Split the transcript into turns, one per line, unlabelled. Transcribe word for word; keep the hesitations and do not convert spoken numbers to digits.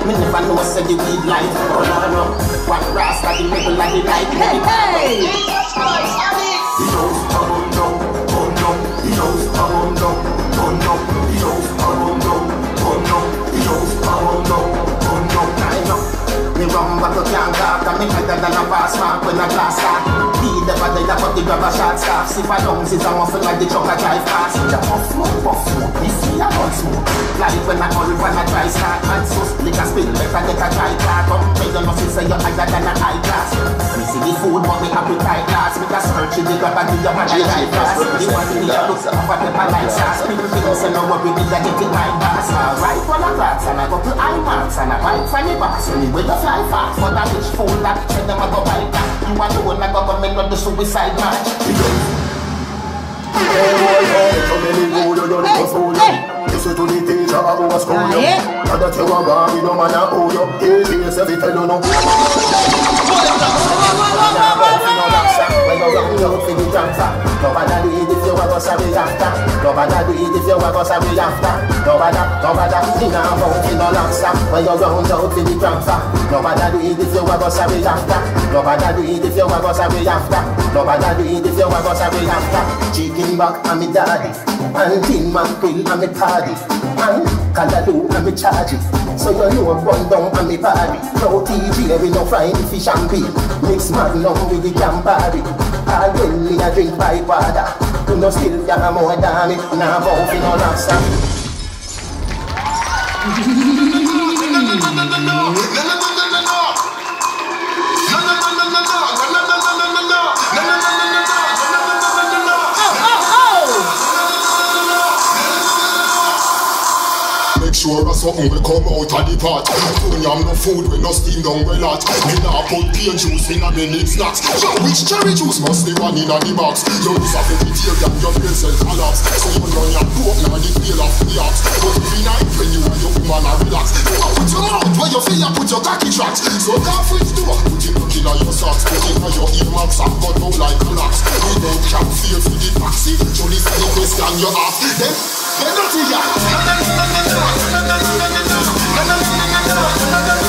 Me never know say the weed life. Oh no no, what rasta the middle of the night. Hey hey. The house bubble down, oh no. The house bubble down, oh no. The house bubble down, oh no. The house bubble down, oh no. I know. Me rum but you can't talk, and me better than a fast mark when a glass start. Be the body that put the grab a shot scarf. See for lungs is a muffin like the truck a drive past. You puff smoke, puff smoke, me see a gun smoke. Like when I call when I try start. And so lick a spill, better get a dry car. Come pay the nothing say you're higher than a high class. Me see the food but me appetite last. Me just search in the grab and do your man a drive fast. You want to be a look of a pepper like sauce. People think say no worry, me a get it right pass. Alright, one a class and I go to eye marks. And I bite from the boss. When you wait to fly fast. For that rich fool that tell them I go bite that. You want to own a government not the suicide match.
Hey, boy, boy, so many good, you don't go fool you. Listen to the teacher about what's going on. Now that you are gone, you don't man a hold you. Hey, yes, every tell you no. When you run out for the transfer, nobody do it if you are going to sorry after. Nobody do it if you are going to sorry after. Nobody, nobody, in a mouth, in a lobster. When you run out for the transfer, nobody do it if you are going to sorry after. Nobody do it if you are going to sorry after. Nobody do it if you are going to sorry after. Chicken back and me daddy, and tin mackerel and me party, and callaloo and me charge it. So you know run down and me party. No T G, we no find fish and beef. Mix magnum with the Campari. All when me a drink by water. You no still got more than me. Now both in no lobster.
Sure as something will come out of the pot. Don't yam no food when no steam down well hot. Me nah put cane juice in a me need snacks. So which cherry juice must the one in a the box? You use a vegetarian, your brain cell collapse. So you run your coke now the tail of the ox. But it be nice when you and your woman a relax. You know put your mouth where you feel you put your cocky tracks. So can't fridge door, put in the killer your socks. Put in your earmuffs and cut out like a lax. We don't cap fear for the taxi. Surely say the question you ask. Then, then not here. No, no, no, no, no, no, no, no, no, no, no, no, no, no, no, no, no, no, no,